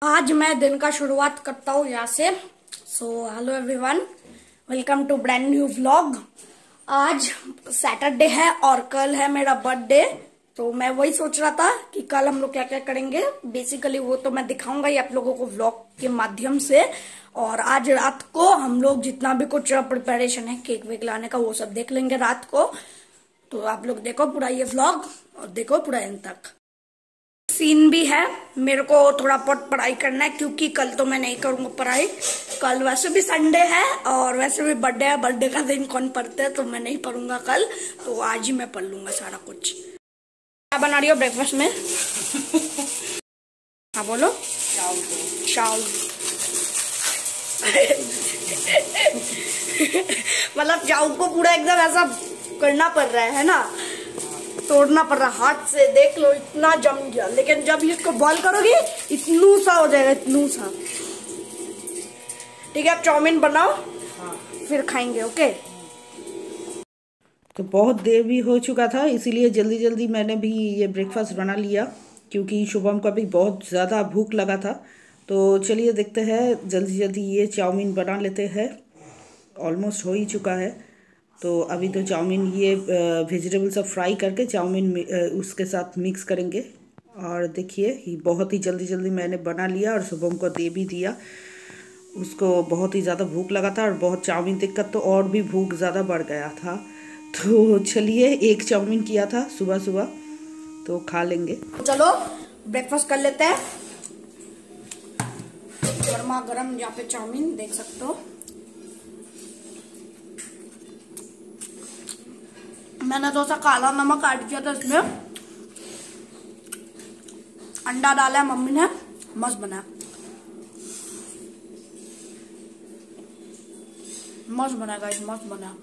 आज मैं दिन का शुरुआत करता हूँ यहाँ से। Hello everyone, welcome to brand new vlog. आज सैटरडे है और कल है मेरा बर्थडे। तो मैं वही सोच रहा था कि कल हम लोग क्या क्या करेंगे। बेसिकली वो तो मैं दिखाऊंगा ही आप लोगों को व्लॉग के माध्यम से। और आज रात को हम लोग जितना भी कुछ प्रिपरेशन है केक वेक लाने का वो सब देख लेंगे रात को। तो आप लोग देखो पूरा ये व्लॉग और देखो पूरा एंड तक। सीन भी है, मेरे को थोड़ा बहुत पढ़ाई करना है क्योंकि कल तो मैं नहीं करूंगा पढ़ाई। कल वैसे भी संडे है और वैसे भी बर्थडे है, बर्थडे का दिन कौन पढ़ते है, तो मैं नहीं पढ़ूंगा कल। तो आज ही मैं पढ़ लूंगा सारा कुछ। क्या बना रही हो ब्रेकफास्ट में? हाँ बोलो। चावल। मतलब चावल को पूरा एकदम ऐसा करना पड़ रहा है ना, तोड़ना पड़ रहा हाथ से। देख लो इतना जम गया, लेकिन जब इसको बॉईल करोगे इतनू सा हो जाएगा, इतनू सा। ठीक है, आप चाउमीन बनाओ। हाँ। फिर खाएंगे। ओके। तो बहुत देर भी हो चुका था, इसीलिए जल्दी जल्दी मैंने भी ये ब्रेकफास्ट बना लिया क्योंकि शुभम को भी बहुत ज़्यादा भूख लगा था। तो चलिए देखते हैं, जल्दी जल्दी ये चाउमीन बना लेते हैं। ऑलमोस्ट हो ही चुका है। तो अभी तो चाउमीन ये वेजिटेबल सब फ्राई करके चाउमीन उसके साथ मिक्स करेंगे। और देखिए ये बहुत ही जल्दी जल्दी मैंने बना लिया और शुभम को दे भी दिया। उसको बहुत ही ज़्यादा भूख लगा था और बहुत चाउमीन देखकर तो और भी भूख ज़्यादा बढ़ गया था। तो चलिए एक चाउमीन किया था सुबह सुबह, तो खा लेंगे। चलो ब्रेकफास्ट कर लेते हैं। गर्मा गर्म यहाँ पे चाउमीन देख सकते हो। मैंने तो सा काला नमक ऐड किया था इसमें, अंडा डाला है मम्मी ने, मस्त बना, मस्त बना गाइस, मस्त बना।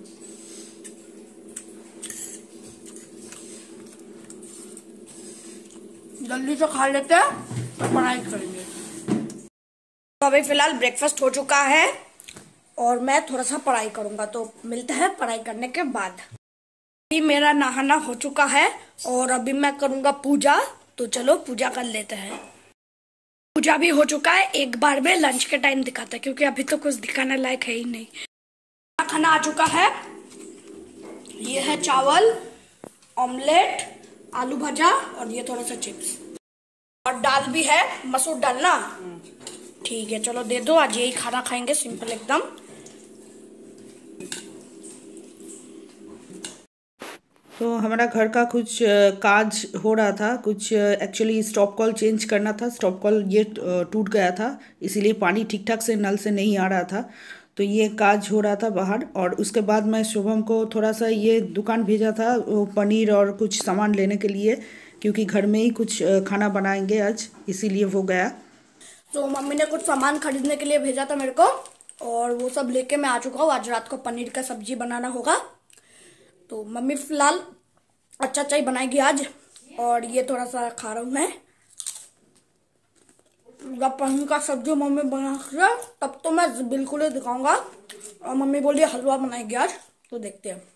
जल्दी से खा लेते हैं तो पढ़ाई करेंगे। तो अभी फिलहाल ब्रेकफास्ट हो चुका है और मैं थोड़ा सा पढ़ाई करूंगा, तो मिलते हैं पढ़ाई करने के बाद। अभी मेरा नहाना हो चुका है और अभी मैं करूंगा पूजा। तो चलो पूजा कर लेते हैं। पूजा भी हो चुका है, एक बार में लंच के टाइम दिखाता है क्योंकि अभी तो कुछ दिखाने लायक है ही नहीं। खाना आ चुका है, ये है चावल, ऑमलेट, आलू भजा और ये थोड़ा सा चिप्स और दाल भी है, मसूर दाल ना। ठीक है चलो दे दो, आज यही खाना खाएंगे, सिंपल एकदम। तो हमारा घर का कुछ काज हो रहा था, कुछ एक्चुअली स्टॉप कॉल चेंज करना था। स्टॉप कॉल ये टूट गया था, इसीलिए पानी ठीक ठाक से नल से नहीं आ रहा था। तो ये काज हो रहा था बाहर। और उसके बाद मैं शुभम को थोड़ा सा ये दुकान भेजा था वो पनीर और कुछ सामान लेने के लिए, क्योंकि घर में ही कुछ खाना बनाएंगे आज, इसीलिए वो गया। तो मम्मी ने कुछ सामान खरीदने के लिए भेजा था मेरे को और वो सब लेके मैं आ चुका हूँ। आज रात को पनीर का सब्जी बनाना होगा, तो मम्मी फिलहाल अच्छा अच्छा ही बनाएगी आज। और ये थोड़ा सा खा रहा हूँ मैं। जब पनीर का सब्जी मम्मी बना तब तो मैं बिल्कुल ही दिखाऊंगा। और मम्मी बोली हलवा बनाएगी आज, तो देखते हैं।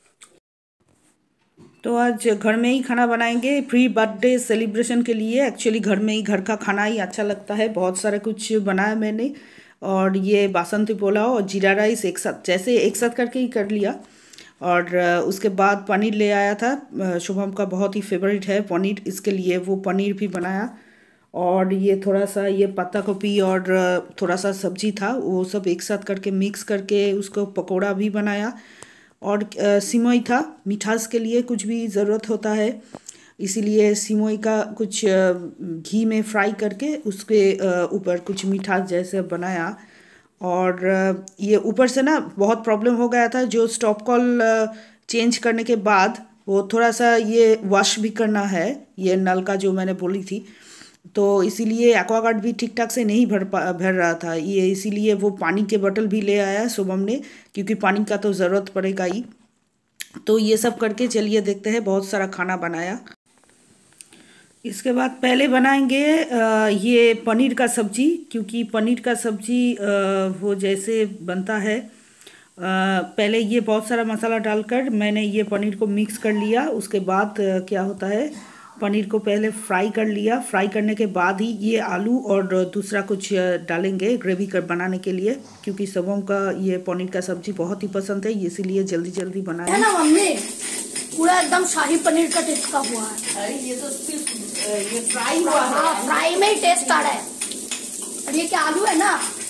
तो आज घर में ही खाना बनाएंगे प्री बर्थडे सेलिब्रेशन के लिए। एक्चुअली घर में ही, घर का खाना ही अच्छा लगता है। बहुत सारा कुछ बनाया मैंने, और ये बासमती पुलाव और जीरा राइस एक साथ, जैसे एक साथ करके ही कर लिया। और उसके बाद पनीर ले आया था, शुभम का बहुत ही फेवरेट है पनीर, इसके लिए वो पनीर भी बनाया। और ये थोड़ा सा ये पत्ता गोभी और थोड़ा सा सब्जी था, वो सब एक साथ करके मिक्स करके उसको पकोड़ा भी बनाया। और सिमोई था, मिठास के लिए कुछ भी ज़रूरत होता है, इसीलिए सिमोई का कुछ घी में फ्राई करके उसके ऊपर कुछ मिठास जैसे बनाया। और ये ऊपर से ना बहुत प्रॉब्लम हो गया था, जो स्टॉप कॉल चेंज करने के बाद वो थोड़ा सा ये वॉश भी करना है, ये नल का जो मैंने बोली थी। तो इसीलिए एक्वागार्ड भी ठीक ठाक से नहीं भर रहा था ये, इसीलिए वो पानी के बोतल भी ले आया शुभम ने, क्योंकि पानी का तो ज़रूरत पड़ेगा ही। तो ये सब करके चलिए देखते हैं, बहुत सारा खाना बनाया। इसके बाद पहले बनाएंगे ये पनीर का सब्जी, क्योंकि पनीर का सब्जी वो जैसे बनता है, पहले ये बहुत सारा मसाला डालकर मैंने ये पनीर को मिक्स कर लिया। उसके बाद क्या होता है, पनीर को पहले फ्राई कर लिया। फ्राई करने के बाद ही ये आलू और दूसरा कुछ डालेंगे ग्रेवी कर बनाने के लिए, क्योंकि सबों का ये पनीर का सब्जी बहुत ही पसंद है, इसीलिए जल्दी जल्दी बनाया है ना मम्मी। पूरा एकदम शाही पनीर का टेस्ट का हुआ है। अरे ये तो सिर्फ ये फ्राई हुआ है। हाँ, फ्राई में ही टेस्ट आ रहा है। और ये क्या आलू है ना।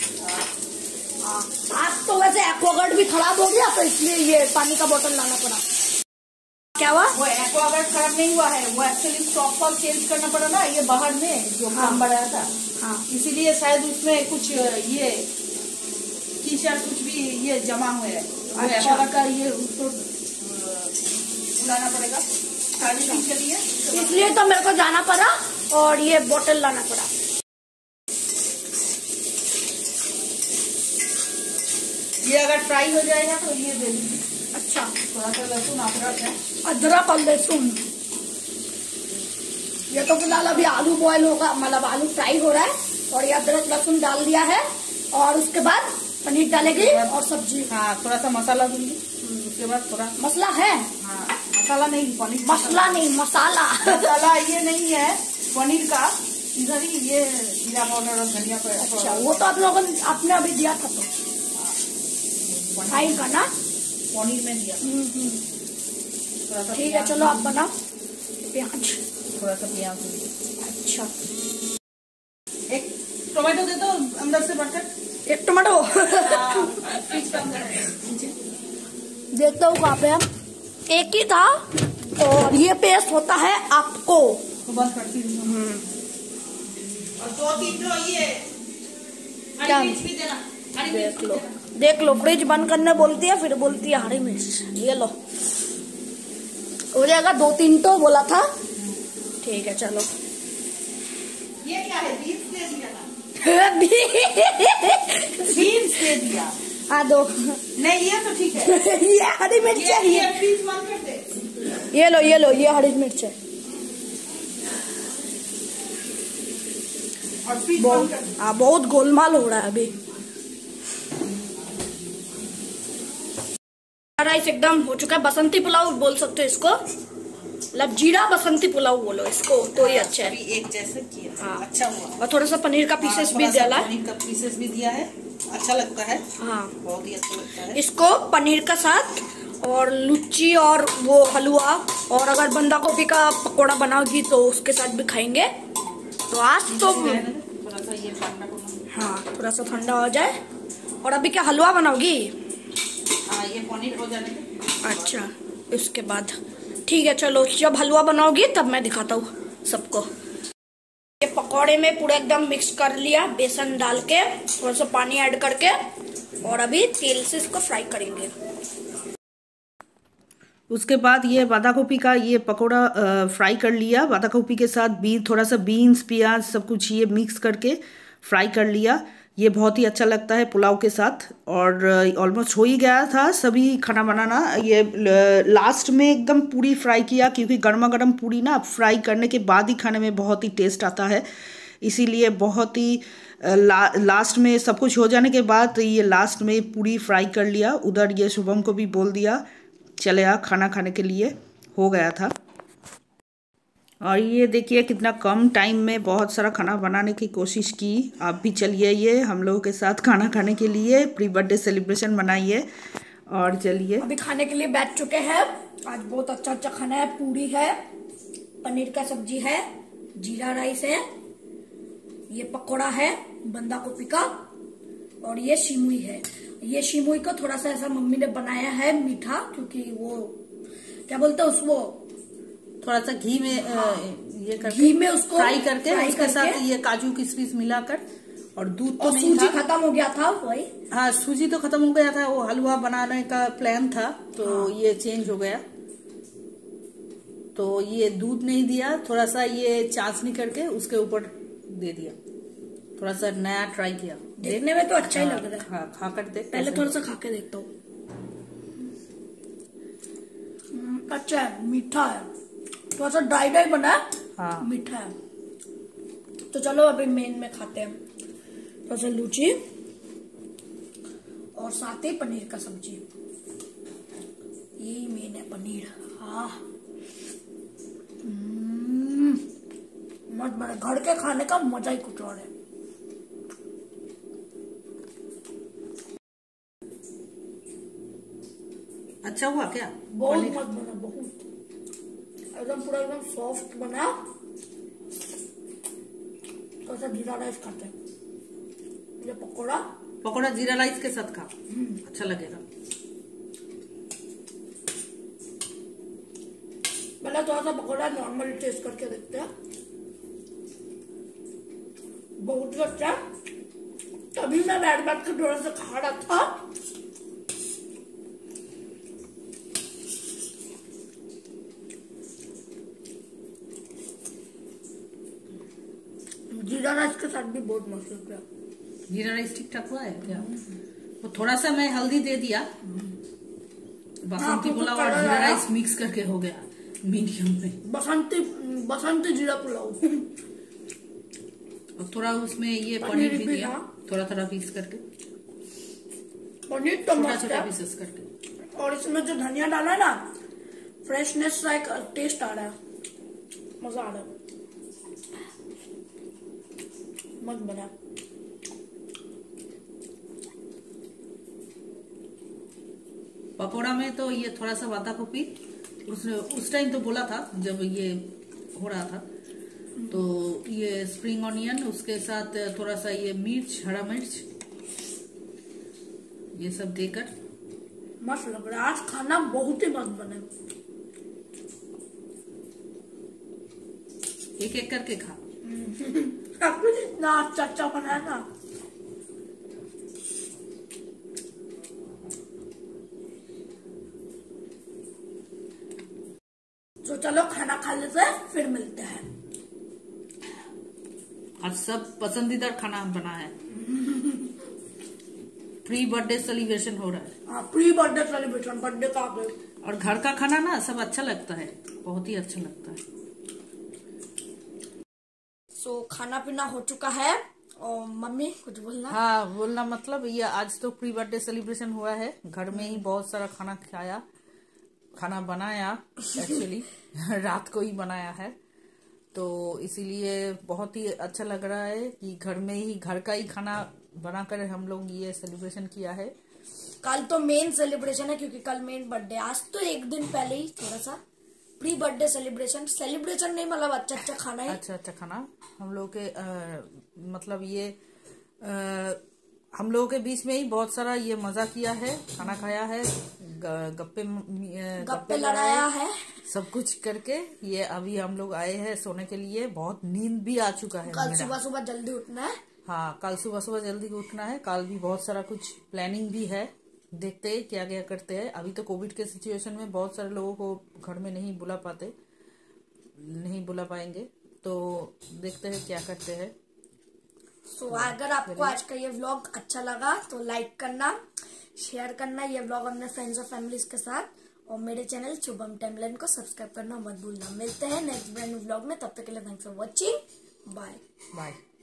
आज तो वैसे एक्वागार्ड भी खराब हो गया, तो इसलिए ये पानी का बोतल लाना पड़ा। क्या हुआ? वो एक्वागार्ड खराब नहीं हुआ है, वो एक्चुअली स्टॉक फॉल चेंज करना पड़ा ना, ये बाहर में जो काम बढ़ाया था। हाँ, इसीलिए शायद उसमें कुछ ये कीचड़ कुछ भी ये जमा हुए है। अच्छा का ये उसको बुलाना पड़ेगा खाने के लिए, इसलिए तो मेरे को जाना पड़ा और ये बोतल लाना पड़ा। ये अगर फ्राई हो जाएगा तो ये दे दीजिए। अच्छा, थोड़ा सा लहसुन अदरक है, अदरक और लहसुन। ये तो फिलहाल अभी आलू बॉयल होगा, मतलब आलू फ्राई हो रहा है, और ये अदरक लहसुन डाल दिया है, और उसके बाद पनीर डालेगी और सब्जी। हाँ, थोड़ा सा मसाला दूंगी, उसके बाद थोड़ा मसाला है। हाँ, मसाला नहीं, पनीर मसाला नहीं, मसाला। मसाला ये नहीं है पनीर का, इधर ही ये जीरा पाउडर और धनिया पाउडर। अच्छा, वो तो आप लोगों ने आपने अभी दिया था, तो फ्राई करना पनीर में दिया। थोड़ा सा ठीक है, चलो आप बनाओ। प्याज, थोड़ा सा प्याज। अच्छा, एक टोमेटो दे दो अंदर से भरकर। एक टमाटो। देखता हूँ कहाँ पे हम। एक ही था, और ये पेस्ट होता है आपको। तो बंद करती हूँ। और 2-3 जो ये क्या? हरी मिर्च भी देना। देख लो, देख लो, फ्रिज बंद करने बोलती है, फिर बोलती है हरी मिर्च। ये लो, हो जाएगा 2-3 तो बोला था। ठीक है, चलो। ये क्या है? बीन्स दे दिया था। बीन्स दे दिया। हाँ, दो। नहीं, ये तो ठीक है। ये हरी मिर्च है। ये प्लीज बंद कर दे। ये लो, ये लो, ये हरी मिर्च है। और बहुत गोलमाल हो रहा है अभी। राइस एकदम हो चुका है। बसंती पुलाव बोल सकते हो इसको, मतलब जीरा बसंती पुलाव बोलो इसको, तो ये अच्छा है। एक जैसे किया। हाँ, अच्छा हुआ। और थोड़ा सा पनीर का पीसेस भी डाला है। पनीर का पीसेस भी दिया है, अच्छा लगता है। हाँ, बहुत ही अच्छा लगता है। इसको पनीर का साथ, और लुच्ची और वो हलवा, और अगर बंदा गोभी का पकोड़ा बनाओगी तो उसके साथ भी खाएंगे। तो आज तो थोड़ा सा ये ठंडा, हाँ, थोड़ा सा ठंडा हो जाए। और अभी क्या हलवा बनाओगी? हाँ, ये पनीर हो जाने दे। अच्छा, इसके बाद ठीक है, चलो जब हलवा बनाओगी तब मैं दिखाता हूँ सबको। ये पकौड़े में पूरा एकदम मिक्स कर लिया, बेसन डाल के, थोड़ा सा पानी ऐड करके, और अभी तेल से इसको फ्राई करेंगे। उसके बाद ये बांधा गोभी का ये पकोड़ा फ्राई कर लिया। बांधा गोभी के साथ थोड़ा सा बीन्स, प्याज सब कुछ ये मिक्स करके फ्राई कर लिया। ये बहुत ही अच्छा लगता है पुलाव के साथ। और ऑलमोस्ट हो ही गया था सभी खाना बनाना। ये लास्ट में एकदम पूरी फ्राई किया, क्योंकि गर्मा गर्म पूरी ना फ्राई करने के बाद ही खाने में बहुत ही टेस्ट आता है, इसीलिए बहुत ही लास्ट में सब कुछ हो जाने के बाद ये लास्ट में पूरी फ्राई कर लिया। उधर ये शुभम को भी बोल दिया चले आ खाना खाने के लिए, हो गया था। और ये देखिए कितना कम टाइम में बहुत सारा खाना बनाने की कोशिश की। आप भी चलिए ये हम लोगों के साथ खाना खाने के लिए, प्री बर्थडे सेलिब्रेशन मनाइए। और चलिए अभी खाने के लिए बैठ चुके हैं। आज बहुत अच्छा अच्छा खाना है। पूरी है, पनीर का सब्जी है, जीरा राइस है, ये पकोड़ा है बंदा गोभी का, और ये शिमुई है। ये शिमुई को थोड़ा सा ऐसा मम्मी ने बनाया है मीठा, क्योंकि वो क्या बोलते हैं उसको, थोड़ा सा घी में ये करके, घी में उसको फ्राई करके उसके साथ ये काजू किशमिश मिलाकर, और दूध तो नहीं था, सूजी खत्म हो गया था वही। हाँ, सूजी तो खत्म हो गया था, वो हलवा बनाने का प्लान था, तो हाँ, ये चेंज हो गया। तो ये दूध नहीं दिया, थोड़ा सा ये चाशनी करके उसके ऊपर दे दिया। थोड़ा सा नया ट्राई किया। देखने में तो अच्छा ही लग रहा है। हाँ, खा कर देख। पहले थोड़ा सा खा के देखता हूँ। अच्छा है, मीठा है, थोड़ा सा ड्राई ड्राई बना है। हाँ, मीठा है। तो चलो अभी मेन में खाते हैं। थोड़ा सा लूची और साथ ही पनीर का सब्जी। यही मेन है, पनीर। हाँ, मत बना, घर के खाने का मजा ही कुछ और है। अच्छा हुआ क्या? बहुत मस्त बना, बहुत एकदम पूरा एकदम सॉफ्ट बना। तो ऐसा जीरा राइस खाते हैं, ये पकोड़ा जीरा राइस के साथ खा, अच्छा लगेगा। पहले थोड़ा सा पकोड़ा नॉर्मल टेस्ट करके देखते हैं। बहुत ही अच्छा। तभी मैं बैठ के थोड़ा सा खा रहा था। जीरा राइस के साथ भी बहुत मस्त लग रहा है। जीरा राइस ठीक ठाक हुआ है क्या? वो थोड़ा सा मैं हल्दी दे दिया, बासमती पुलाव और जीरा राइस मिक्स करके हो गया मीडियम में। बसंती जीरा पुलाव। और थोड़ा उसमें ये पनीर भी दिया, थोड़ा थोड़ा पीस करके, पनीर तो छोटा पीसेस करके। और इसमें जो धनिया डाला है ना, फ्रेशनेस का एक टेस्ट आ रहा है, मजा आ रहा है, मस्त बना। पकोड़ा में तो ये थोड़ा सा बांधा गोभी, उसने उस टाइम तो बोला था जब ये हो रहा था, तो ये स्प्रिंग ऑनियन, उसके साथ थोड़ा सा ये मिर्च, हरा मिर्च, ये सब देकर मस्त लग रहा है। आज खाना बहुत ही मस्त बने। एक एक करके खा। इतना अच्छा बनाया ना। तो चलो खाना खा लेते हैं, फिर मिलते हैं। आज सब पसंदीदा खाना बना है। प्री बर्थडे सेलिब्रेशन हो रहा है। हाँ, प्री बर्थडे सेलिब्रेशन, बर्थडे का आगे। और घर का खाना ना सब अच्छा लगता है, बहुत ही अच्छा लगता है। सो खाना पीना हो चुका है। और मम्मी कुछ बोलना? हाँ, बोलना मतलब ये आज तो प्री बर्थडे सेलिब्रेशन हुआ है, घर में ही बहुत सारा खाना खाया, खाना बनाया, एक्चुअली रात को ही बनाया है, तो इसीलिए बहुत ही अच्छा लग रहा है कि घर में ही, घर का ही खाना बनाकर हम लोग ये सेलिब्रेशन किया है। कल तो मेन सेलिब्रेशन है, क्योंकि कल मेन बर्थडे। आज तो एक दिन पहले ही थोड़ा सा प्री बर्थडे सेलिब्रेशन नहीं, मतलब अच्छा खाना है। अच्छा खाना हम लोग के मतलब ये हम लोगों के बीच में ही बहुत सारा ये मजा किया है, खाना खाया है, गप्पे लड़ाया है, सब कुछ करके ये अभी हम लोग आए हैं सोने के लिए। बहुत नींद भी आ चुका है। कल सुबह जल्दी उठना है। हाँ, कल सुबह जल्दी उठना है। कल भी बहुत सारा कुछ प्लानिंग भी है, देखते हैं क्या क्या करते हैं। अभी तो कोविड के सिचुएशन में बहुत सारे लोगों को घर में नहीं बुला पाएंगे, तो देखते हैं क्या करते हैं। सो अगर आपको आज का ये व्लॉग अच्छा लगा तो लाइक करना, शेयर करना ये व्लॉग अपने फ्रेंड्स और फैमिलीज के साथ, और मेरे चैनल शुभम टाइमलाइन को सब्सक्राइब करना मत भूलना। मिलते हैं नेक्स्ट ब्रांड न्यू व्लॉग में, तब तक के लिए थैंक्स फॉर वॉचिंग। बाय।